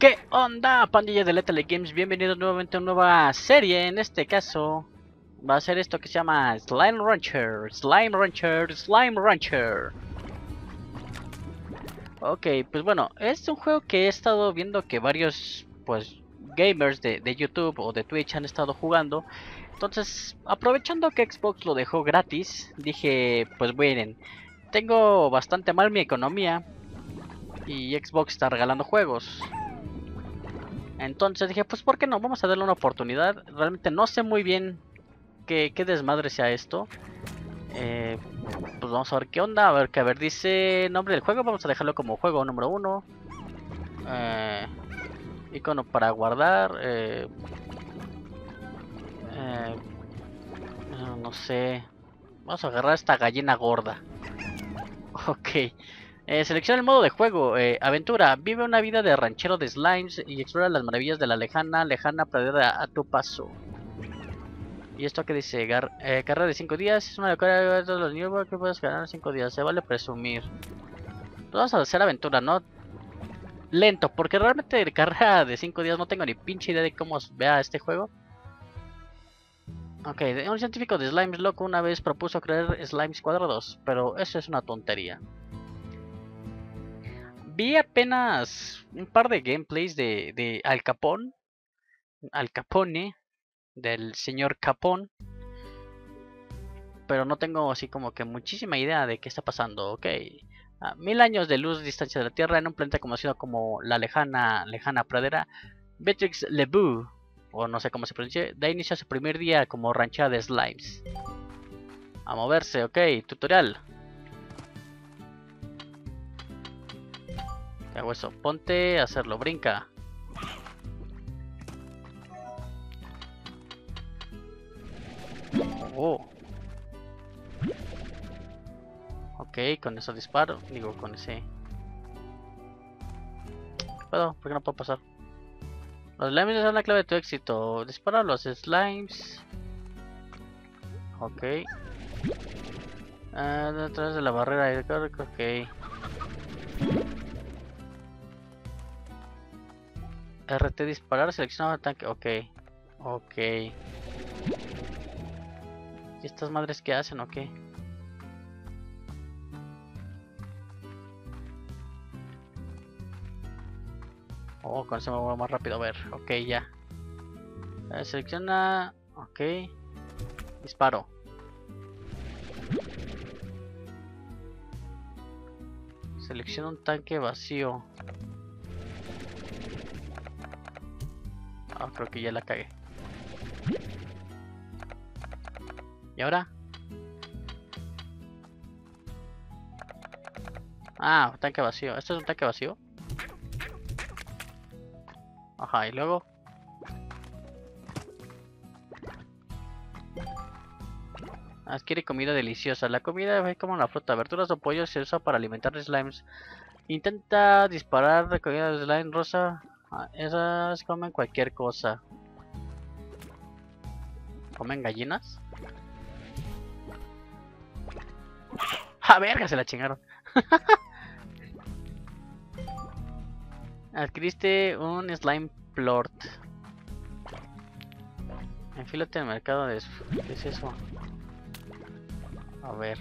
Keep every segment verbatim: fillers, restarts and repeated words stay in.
¿Qué onda, pandilla de Lethal Games? Bienvenidos nuevamente a una nueva serie. En este caso va a ser esto que se llama Slime Rancher, Slime Rancher, Slime Rancher. Ok, pues bueno, es un juego que he estado viendo que varios, pues, gamers de, de YouTube o de Twitch han estado jugando. Entonces, aprovechando que Xbox lo dejó gratis, dije, pues miren, tengo bastante mal mi economía y Xbox está regalando juegos. Entonces dije, pues ¿por qué no? Vamos a darle una oportunidad. Realmente no sé muy bien qué, qué desmadre sea esto. Eh, pues vamos a ver qué onda. A ver, que a ver, dice nombre del juego. Vamos a dejarlo como juego número uno. Eh, icono para guardar. Eh, eh, no sé. Vamos a agarrar esta gallina gorda. Ok. Eh, selecciona el modo de juego. Eh, aventura. Vive una vida de ranchero de slimes y explora las maravillas de la lejana, lejana pradera a tu paso. ¿Y esto que dice? Gar eh, carrera de cinco días. Es una carrera de todos los niveles que puedes ganar en cinco días. Se vale presumir. Pues vamos a hacer aventura, ¿no? Lento, porque realmente de carrera de cinco días no tengo ni pinche idea de cómo vea este juego. Ok, un científico de Slimes loco una vez propuso crear Slimes cuadrados, pero eso es una tontería. Vi apenas un par de gameplays de, de Al Capone, Al Capone, del señor Capone, pero no tengo así como que muchísima idea de qué está pasando. Ok, a mil años de luz de distancia de la Tierra, en un planeta conocido como la lejana, lejana pradera, Beatrix LeBoux, o no sé cómo se pronuncia, da inicio a su primer día como ranchera de slimes. A moverse, ok, tutorial. ¿Qué hago eso? Ponte a hacerlo, brinca. Oh. Ok, con eso disparo. Digo, con ese... ¿Qué puedo? ¿Por qué no puedo pasar? Los slimes son la clave de tu éxito. Dispara a los slimes. Ok. Ah, detrás de la barrera. Ok. R T disparar, seleccionado tanque. Ok. Ok. ¿Y estas madres qué hacen o qué? Oh, con eso me voy más rápido a ver. Ok, ya. Eh, selecciona. Ok. Disparo. Selecciona un tanque vacío. Ah, creo que ya la cagué. ¿Y ahora? Ah, tanque vacío. ¿Esto es un tanque vacío? Ajá, y luego. Adquiere comida deliciosa. La comida es como la fruta, verduras o pollo se usa para alimentar slimes. Intenta disparar de comida de slime rosa. Ah, esas comen cualquier cosa. ¿Comen gallinas? ¡Ja, verga! Se la chingaron. Adquiriste un slime plort. Enfílate en el mercado de... ¿Qué es eso? A ver.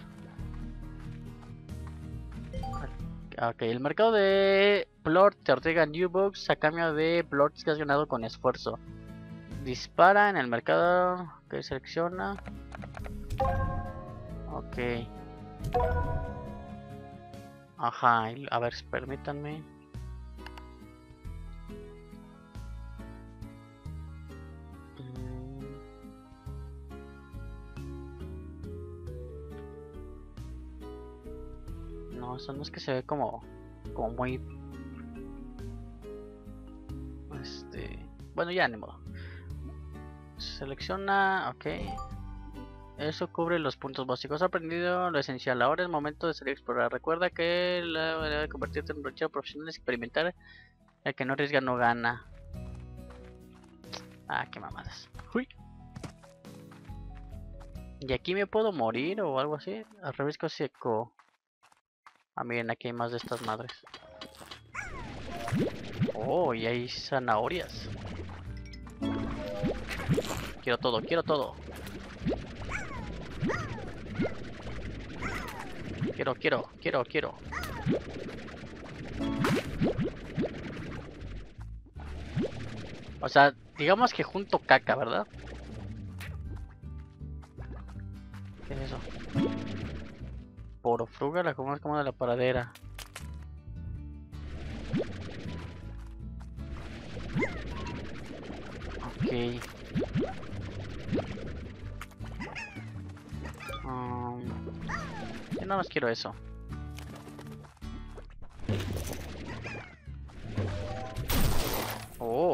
Ok, el mercado de plort te otorga new bugs a cambio de plorts que has ganado con esfuerzo. Dispara en el mercado que selecciona. Ok. Ajá, a ver, permítanme. No, eso no es que se ve como, como muy... Este... Bueno, ya, ni modo. Selecciona... Ok. Eso cubre los puntos básicos. Has aprendido lo esencial. Ahora es momento de salir a explorar. Recuerda que la manera de convertirte en un ranchero profesional es experimentar. El que no arriesga no gana. Ah, qué mamadas. Uy. ¿Y aquí me puedo morir o algo así? Al revés seco. Ah, miren, aquí hay más de estas madres. Oh, y hay zanahorias. Quiero todo, quiero todo. Quiero, quiero, quiero, quiero. O sea, digamos que junto caca, ¿verdad? ¿Qué es eso? Porofruga, la comida como de la paradera. Ok. Um, yo nada más quiero eso. Oh.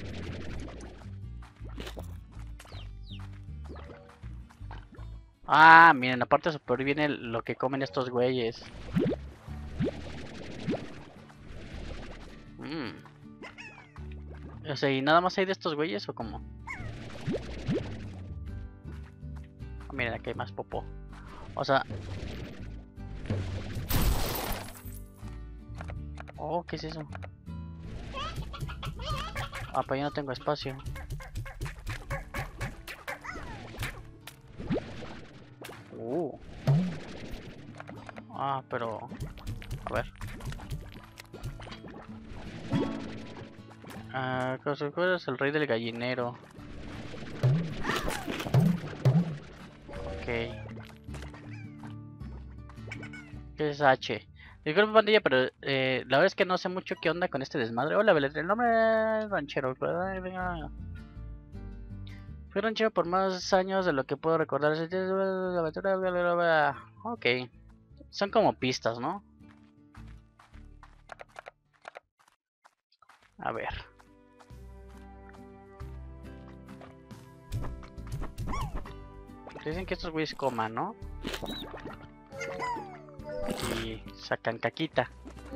Ah, miren, la parte superior viene lo que comen estos güeyes. Mm. O sea, ¿y nada más hay de estos güeyes o cómo? Ah, miren, aquí hay más popó. O sea... Oh, ¿qué es eso? Ah, pues yo no tengo espacio. Uh. Ah, pero... A ver. Ah, ¿cuál es el rey del gallinero? Ok. ¿Qué es H? Disculpe, pandilla, pero eh, la verdad es que no sé mucho qué onda con este desmadre. Hola, Belén, el nombre es ranchero. Venga. Fui ranchero por más años de lo que puedo recordar. Ok. Son como pistas, ¿no? A ver. Dicen que estos güeyes coman, ¿no? Y sacan caquita.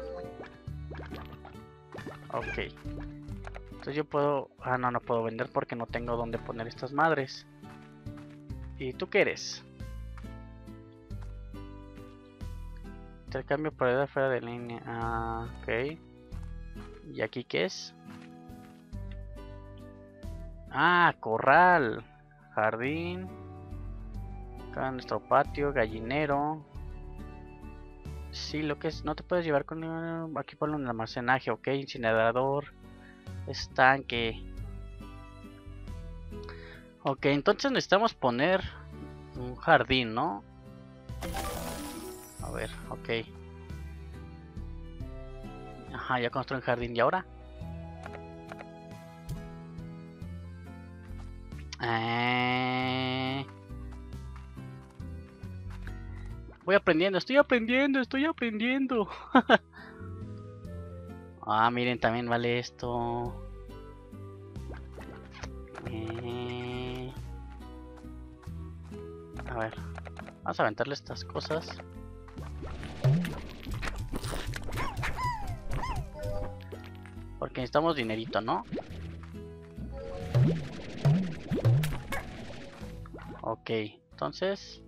Ok. Entonces yo puedo... Ah, no, no puedo vender porque no tengo dónde poner estas madres. ¿Y tú qué eres? Intercambio por edad fuera de línea. Ah, ok. ¿Y aquí qué es? Ah, corral. Jardín. Acá en nuestro patio, gallinero. Sí, lo que es, no te puedes llevar con... Aquí ponlo en el almacenaje, ok. Incinerador. Estanque. Ok, entonces necesitamos poner un jardín, ¿no? A ver, ok. Ajá, ya construí un jardín. ¿Y ahora? Eh... Voy aprendiendo, estoy aprendiendo, estoy aprendiendo. Ah, miren, también vale esto. Eh... A ver, vamos a aventarle estas cosas. Porque necesitamos dinerito, ¿no? Ok, entonces...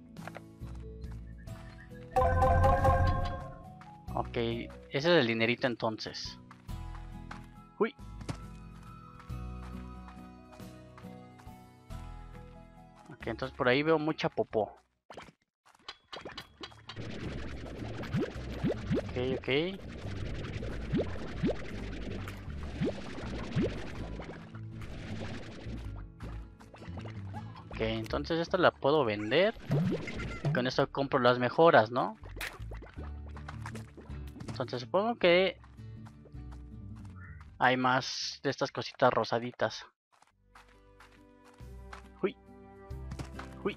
Ok, ese es el dinerito entonces. Uy. Ok, entonces por ahí veo mucha popó. Ok, ok. Ok, entonces esta la puedo vender. Y con esto compro las mejoras, ¿no? Entonces supongo que hay más de estas cositas rosaditas. Uy. Uy.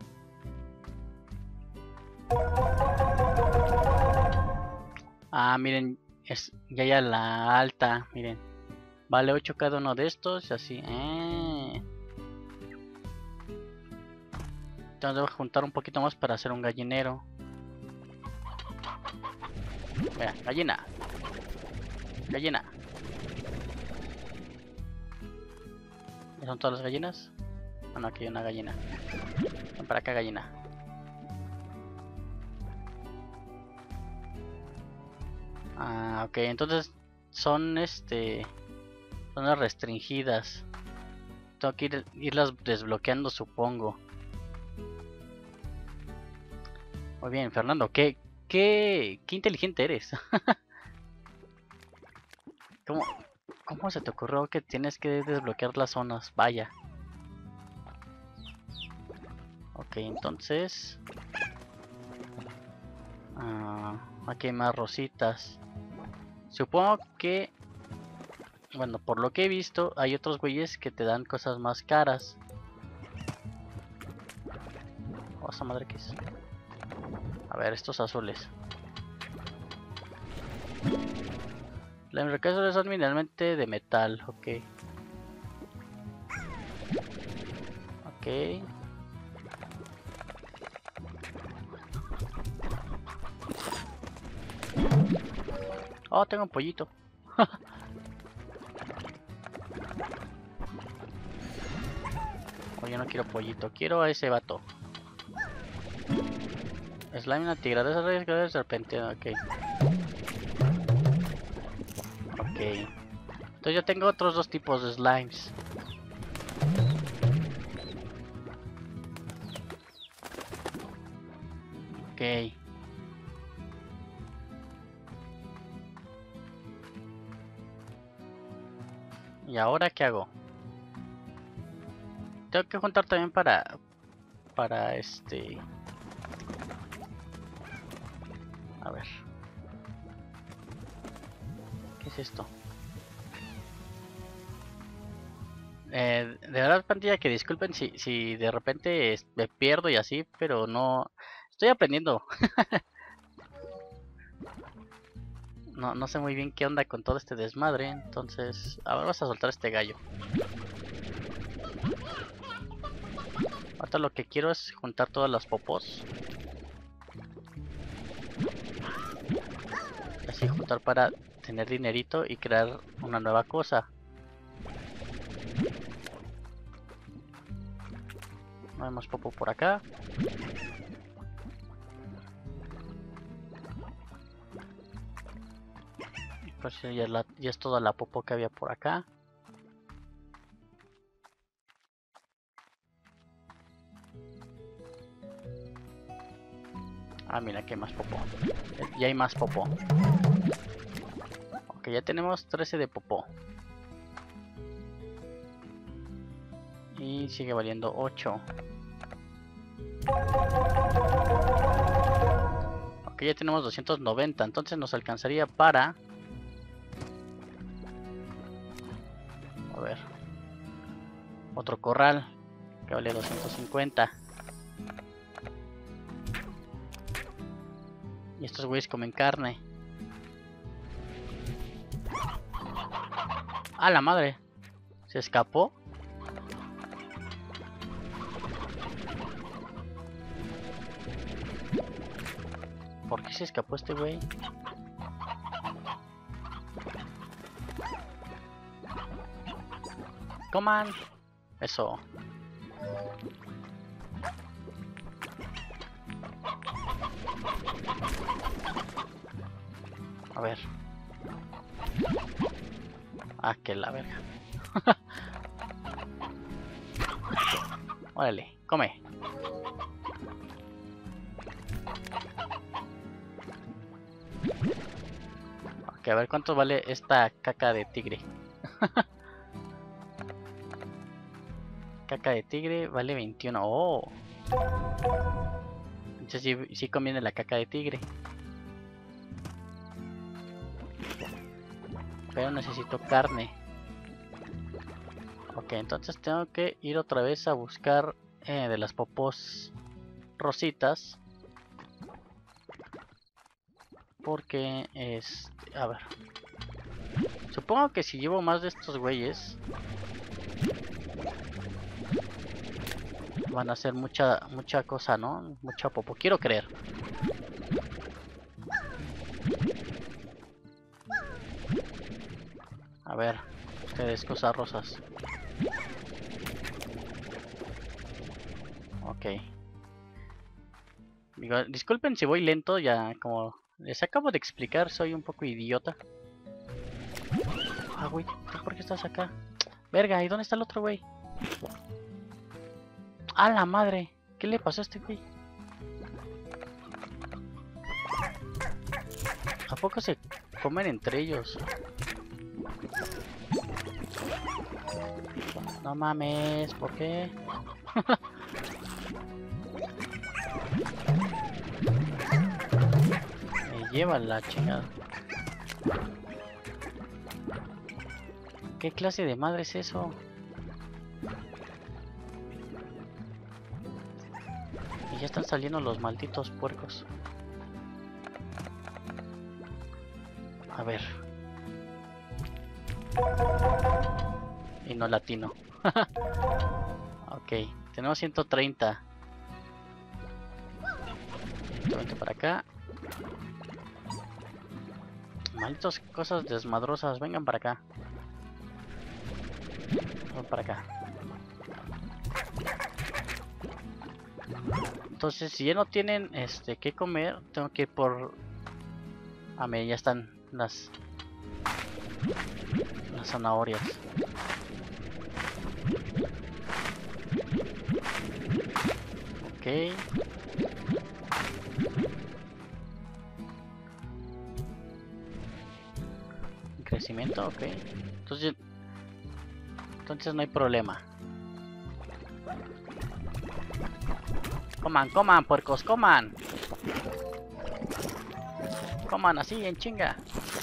Ah, miren, es ya ya la alta, miren. Vale ocho cada uno de estos, así. Eh. Entonces debo juntar un poquito más para hacer un gallinero. Mira, gallina. Gallina. ¿Ya son todas las gallinas? Ah, no, aquí hay una gallina. Ven para acá, gallina. Ah, ok, entonces son este zonas restringidas. Tengo que ir, irlas desbloqueando, supongo. Muy bien, Fernando, qué, qué, qué inteligente eres. ¿Cómo, ¿Cómo se te ocurrió que tienes que desbloquear las zonas? Vaya. Ok, entonces... Uh, aquí hay más rositas. Supongo que... Bueno, por lo que he visto, hay otros güeyes que te dan cosas más caras. Oh, esa madre que es. A ver, estos azules. La enriquecedora son mineralmente de metal, ok. Ok. Oh, tengo un pollito. Oh, yo no quiero pollito, quiero a ese vato. Slime, una tigrada, esa raíz de serpiente, ok. Ok. Entonces yo tengo otros dos tipos de slimes. Ok. ¿Y ahora qué hago? Tengo que juntar también para... Para este... A ver. ¿Qué es esto? Eh, de verdad, pandilla, que disculpen si, si de repente me pierdo y así, pero no... Estoy aprendiendo. No, no sé muy bien qué onda con todo este desmadre, entonces... A ver, vas a soltar este gallo. Ahorita lo que quiero es juntar todas las popos. Así juntar para tener dinerito y crear una nueva cosa. No hay más popo por acá. Pues ya es, la, ya es toda la popo que había por acá. Ah, mira, que hay más popo. Ya hay más popo. Ok, ya tenemos trece de popo. Y sigue valiendo ocho. Ok, ya tenemos doscientos noventa. Entonces nos alcanzaría para... A ver. Otro corral. Que vale doscientos cincuenta. Y estos güeyes comen carne. ¡Ah, la madre! ¿Se escapó? ¿Por qué se escapó este güey? ¡Coman! Eso. A ver. Ah, que la verga. Órale, come. Ok, a ver cuánto vale esta caca de tigre. Caca de tigre vale veintiuno. Oh. Entonces sí, sí conviene la caca de tigre. Pero necesito carne. Ok, entonces tengo que ir otra vez a buscar eh, de las popos rositas. Porque es... A ver. Supongo que si llevo más de estos güeyes... Van a hacer mucha, mucha cosa, ¿no? Mucha popo. Quiero creer. A ver. Ustedes, cosas rosas. Ok. Digo, disculpen si voy lento, ya como les acabo de explicar, soy un poco idiota. Ah, güey, ¿tú por qué estás acá? Verga, ¿y dónde está el otro güey? ¡A la madre! ¿Qué le pasó a este güey? ¿A poco se comen entre ellos? No mames, ¿por qué? Me lleva la chingada. ¿Qué clase de madre es eso? Y ya están saliendo los malditos puercos. A ver. Y no latino. Ok, tenemos ciento treinta. ciento veinte para acá. Malditos cosas desmadrosas, vengan para acá. Ven para acá. Entonces, si ya no tienen este que comer, tengo que ir por... A ver, ya están las las zanahorias. Ok. Crecimiento, ok. Entonces, entonces no hay problema. Coman, coman, puercos, coman. Coman así, en chinga.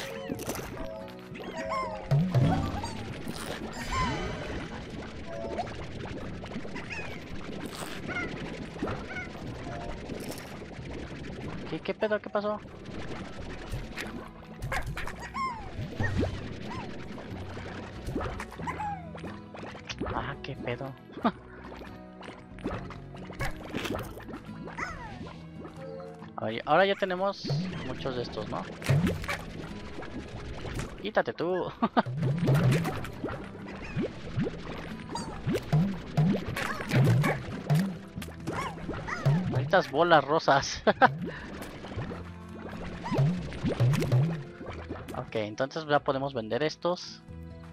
¿Qué, qué pedo? ¿Qué pasó? Ah, qué pedo. Ahora, ahora ya tenemos muchos de estos, ¿no? Quítate tú. Malditas bolas rosas. Ok, entonces ya podemos vender estos.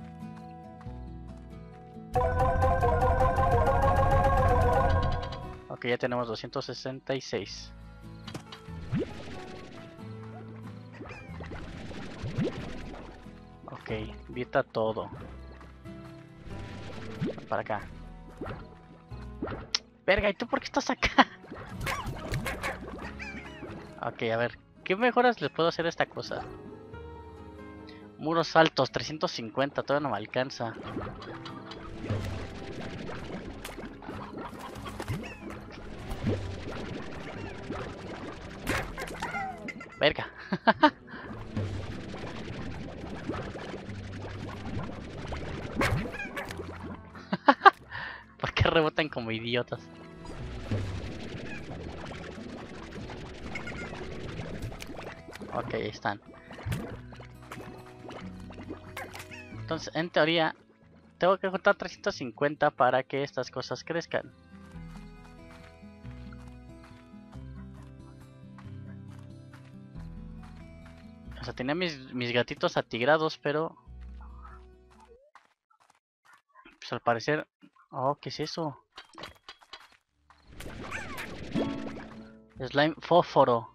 Ok, ya tenemos doscientos sesenta y seis. Ok, vita todo. Para acá. Verga, ¿y tú por qué estás acá? Ok, a ver, ¿qué mejoras le puedo hacer a esta cosa? Muros altos, trescientos cincuenta, todavía no me alcanza. Verga. ¿Por qué rebotan como idiotas? Ok, ahí están. Entonces, en teoría, tengo que juntar trescientos cincuenta para que estas cosas crezcan. O sea, tenía mis, mis gatitos atigrados, pero... Pues al parecer... Oh, ¿qué es eso? Slime fósforo.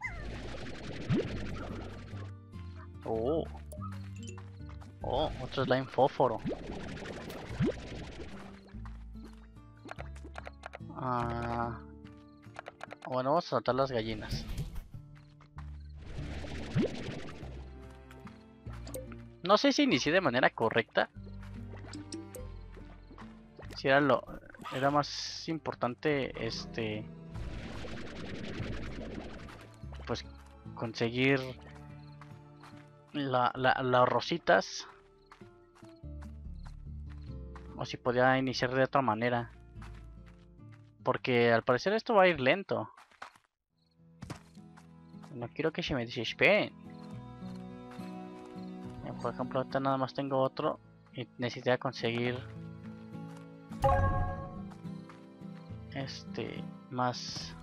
Oh. Oh, otro slime fósforo. Ah, bueno, vamos a soltar las gallinas. No sé si inicié de manera correcta. Si era lo... Era más importante, este... Pues conseguir... La, la, las rositas. O si podía iniciar de otra manera. Porque al parecer esto va a ir lento. No quiero que se me desesperen. Por ejemplo, ahorita nada más tengo otro. Y necesitaría conseguir... Este... Más...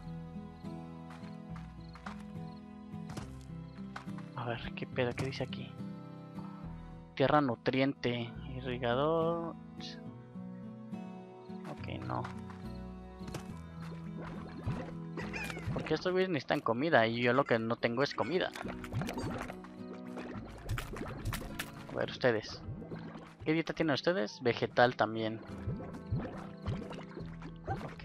A ver, ¿qué pedo? ¿Qué dice aquí? Tierra nutriente. Irrigador. Ok, no. Porque estos güeyes necesitan comida y yo lo que no tengo es comida. A ver, ustedes. ¿Qué dieta tienen ustedes? Vegetal también. Ok.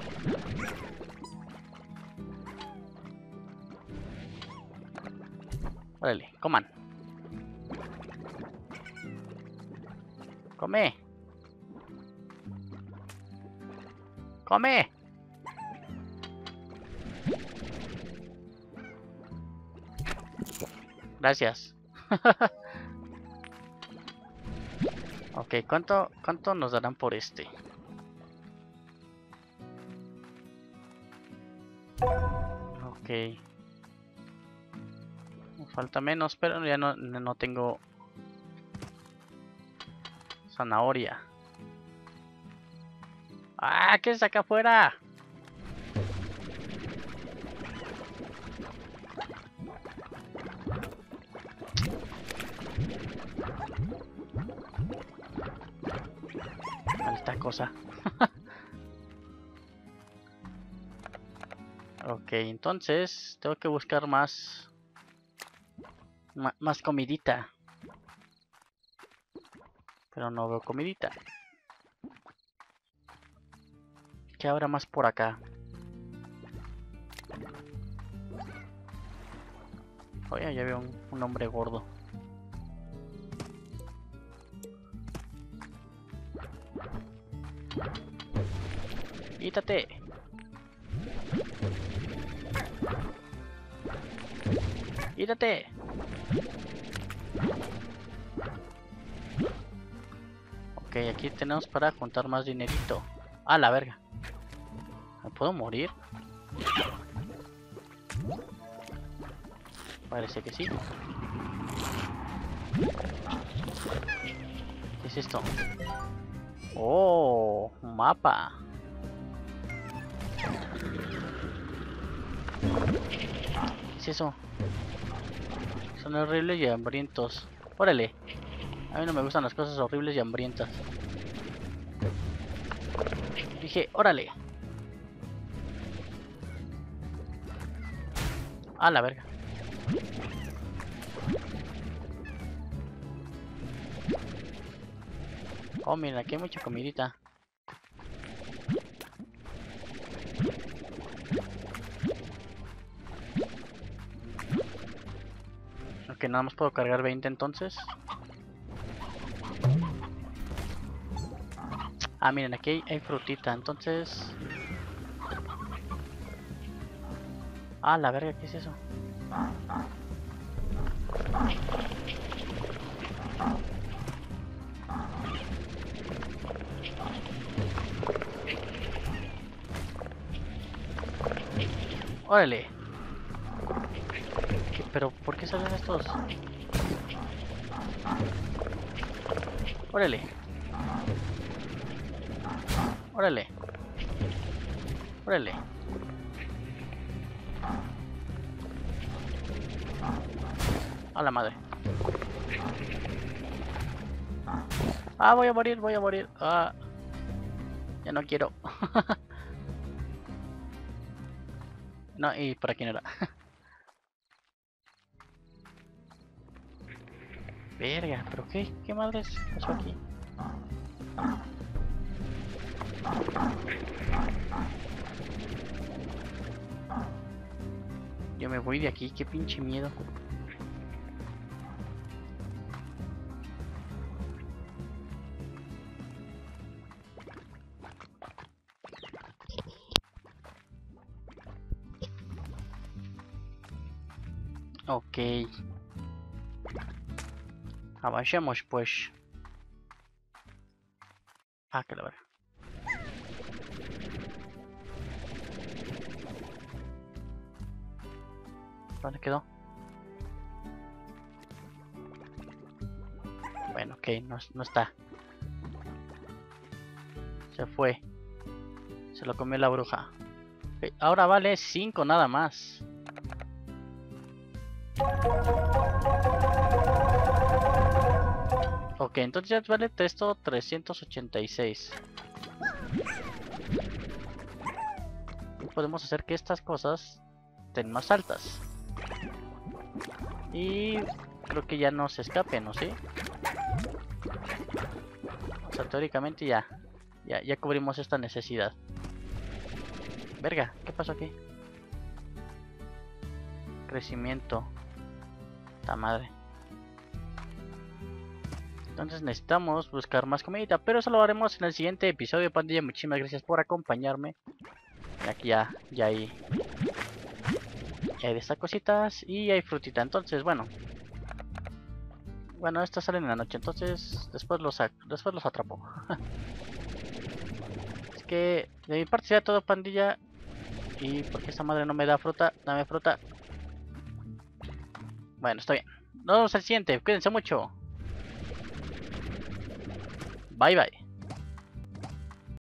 Órale, coman. Come. Come. Gracias. Ok, ¿cuánto, ¿cuánto nos darán por este? Ok. Me falta menos, pero ya no, no tengo zanahoria. ¡Ah! ¿Qué es acá afuera? Maldita cosa. Ok, entonces tengo que buscar más ma- más comidita. Pero no veo comidita. ¿Qué habrá más por acá? Oye, ya veo un, un hombre gordo. ¡Quítate! ¡Quítate! Ok, aquí tenemos para juntar más dinerito. ¡Ah, la verga! ¿Me puedo morir? Parece que sí. ¿Qué es esto? ¡Oh! Un mapa. ¿Qué es eso? Son horribles y hambrientos. ¡Órale! A mí no me gustan las cosas horribles y hambrientas. Dije, ¡órale! ¡Ah, la verga! Oh, mira, aquí hay mucha comidita. Ok, nada más puedo cargar veinte entonces. Ah, miren, aquí hay, hay frutita, entonces... Ah, la verga, ¿qué es eso? ¡Órale! ¿Qué, pero, ¿por qué salen estos? ¡Órale! ¡Órale! ¡Órale! ¡A la madre! ¡Ah, voy a morir, voy a morir! ¡Ah! Ya no quiero. No, ¿y para quién era? Verga, ¿pero qué? ¿Qué madres pasó aquí? Yo me voy de aquí, qué pinche miedo. Ok. Avancemos pues. Ah, que la verga. ¿Dónde quedó? Bueno, ok, no, no está. Se fue. Se lo comió la bruja. Okay, ahora vale cinco nada más. Ok, entonces ya vale esto trescientos ochenta y seis. Y podemos hacer que estas cosas estén más altas. Y creo que ya no se escapen, ¿no? ¿Sí? O sea, teóricamente ya, ya, ya cubrimos esta necesidad. Verga, ¿qué pasó aquí? Crecimiento. Ta madre. Entonces necesitamos buscar más comida, pero eso lo haremos en el siguiente episodio, pandilla. Muchísimas gracias por acompañarme. Y aquí ya, ya hay, ya hay de estas cositas y hay frutita. Entonces, bueno. Bueno, estas salen en la noche, entonces después los, después los atrapo. Es que de mi parte sería todo, pandilla. Y porque esta madre no me da fruta, dame fruta. Bueno, está bien. Nos vemos al siguiente, cuídense mucho. Bye bye.